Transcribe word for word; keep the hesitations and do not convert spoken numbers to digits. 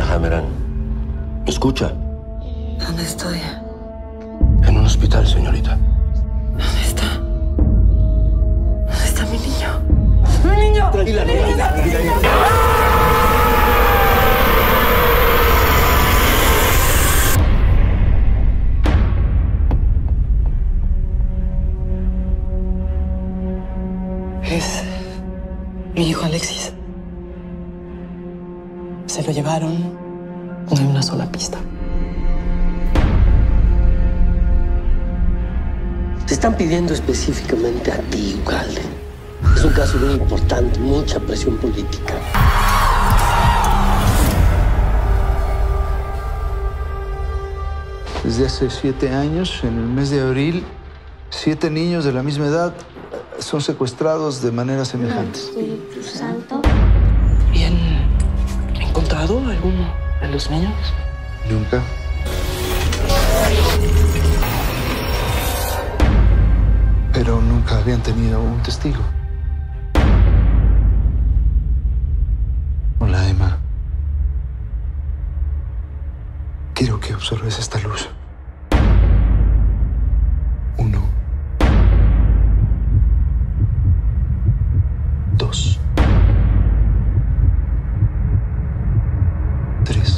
Hammerán. ¿Me escucha? ¿Dónde estoy? En un hospital, señorita. ¿Dónde está? ¿Dónde está mi niño? ¡Mi niño! Tranquila, ¡Mi niño! tranquila. Es mi hijo Alexis. Se lo llevaron. No hay una sola pista. Te están pidiendo específicamente a ti, Ugalde. Es un caso muy importante, mucha presión política. Desde hace siete años, en el mes de abril, siete niños de la misma edad son secuestrados de manera semejante. Espíritu Santo. ¿Y han encontrado a alguno de los niños? Nunca. Pero nunca habían tenido un testigo. Hola, Emma. Quiero que observes esta luz. Uno. Dos. Tres.